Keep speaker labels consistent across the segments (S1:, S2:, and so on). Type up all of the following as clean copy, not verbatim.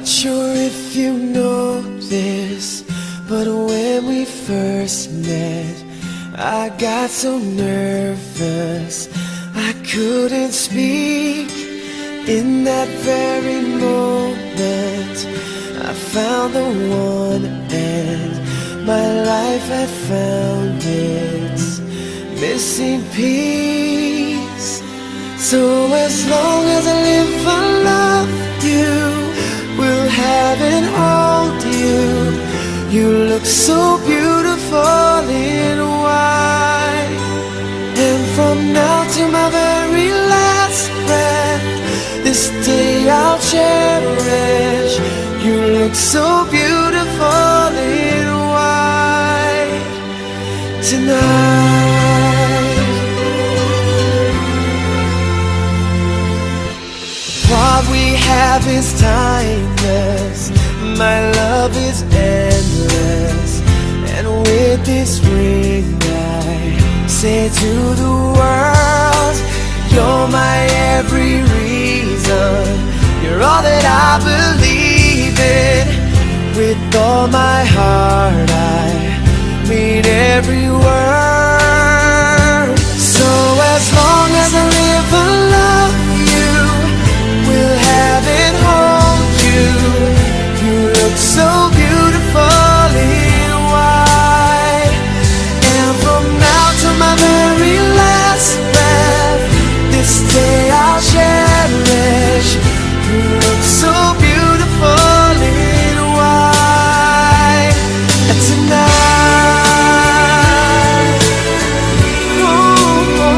S1: Not sure if you know this, but when we first met, I got so nervous I couldn't speak. In that very moment, I found the one, and my life had found its missing piece. So as long as I live, I love you, will have and hold you. You look so beautiful in white, and from now to my very last breath, this day I'll cherish. You look so beautiful in white tonight. What we have is timeless, my love is endless, and with this ring I say to the world, you're my every reason, you're all that I believe in. With all my heart I mean every word. So as long as I live, I love you, will have and hold you. You look so beautiful in white, and from now to my very last breath, this day I'll cherish. You look so beautiful in white tonight. Ooh,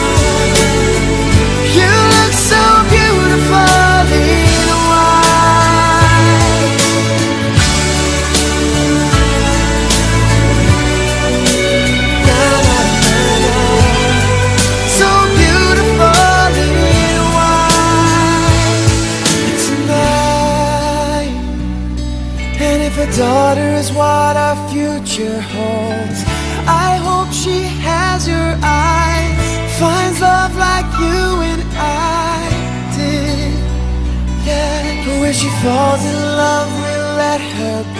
S1: you look so beautiful in white. Na, na, na, na. So beautiful in white tonight. And if a daughter is what our future holds, I hope she has your eyes, finds love like you and I did. Yeah, but when she falls in love, we'll let her